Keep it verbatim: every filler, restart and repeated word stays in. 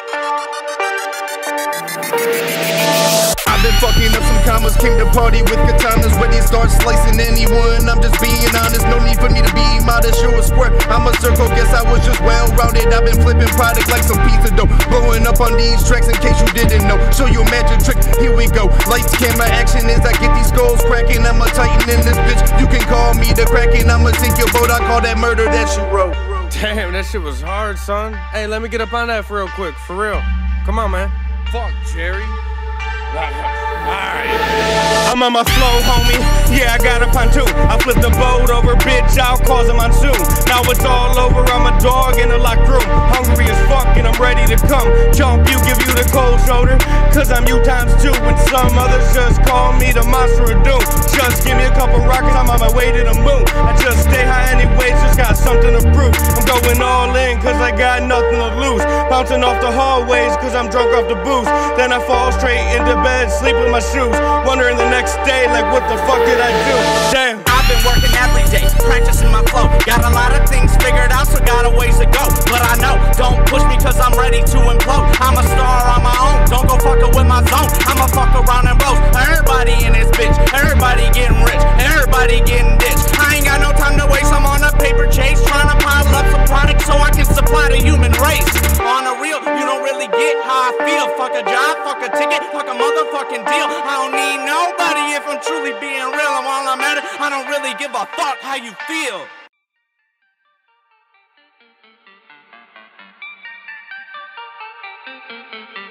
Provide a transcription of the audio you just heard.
I've been fucking up some commas, came to party with katanas, ready to start slicing anyone. I'm just being honest, no need for me to be modest. You're a square, I'm a circle, guess I was just well-rounded. I've been flipping product like some pizza dough, blowing up on these tracks in case you didn't know. Show you a magic trick, here we go. Lights, camera, action as I get these skulls cracking. I'm a titan in this bitch, you can call me the Kraken. I'ma sink your boat, I call that murder that you wrote. Damn, that shit was hard, son. Hey, let me get up on that for real quick, for real. Come on, man. Fuck, Jerry. Alright. I'm on my flow, homie. Yeah, I got a pontoon. I flipped the boat over, bitch. I'll cause a monsoon. Now it's all over. I'm a dog in a locked room. Hungry as fuck and I'm ready to come. Jump, you give you the cold shoulder. Cause I'm you times two. And some others just call me the monster of doom. Just give me a couple rockets, I'm on my way to the moon. I just stay high anyways, just got something to prove. I'm going all in cause I got nothing to lose. Bouncing off the hallways cause I'm drunk off the booze. Then I fall straight into bed, sleep with my shoes. Wondering the next day, like what the fuck did I do? Damn. I've been working every day, practicing my flow. Got a lot of things figured out, so got a ways to go. But I know, don't push me cause I'm ready to implode. I'm a star on my own, don't go fucking with my zone. I'ma fuck around and blows. Everybody in this bitch, everybody getting rich, everybody getting ditched. I ain't got no time to waste, I'm on a paper chase, trying to pile up some product so I can supply the human race. On a real, you don't really get how I feel. Fuck a job, fuck a ticket, fuck a motherfucking deal. I don't need nobody if I'm truly being real. I'm all I'm at it, I don't really give a fuck how you feel. Thank you.